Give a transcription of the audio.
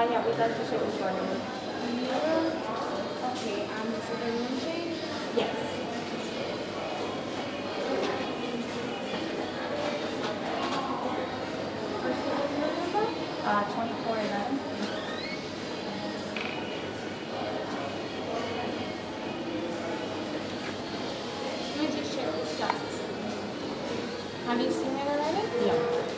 Yeah, we'd like to check the short number. Okay, is it a room change? Yes. What's the room number? 2411. Let me just check the stats. Have you seen it already? Yeah.